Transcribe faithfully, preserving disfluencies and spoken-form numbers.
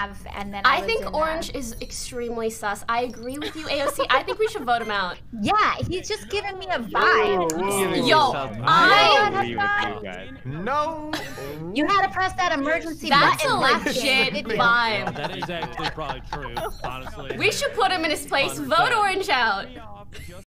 have, and then I, I was think in, Orange uh, is extremely sus. I agree with you, A O C. I think we should vote him out. Yeah, he's just giving me a vibe. Whoa. Yo, I I- agree with you guys. No. You had to press that emergency That's button. a last legit game, didn't you? vibe. That is actually probably true, honestly. We should put him in his place. Vote Orange out.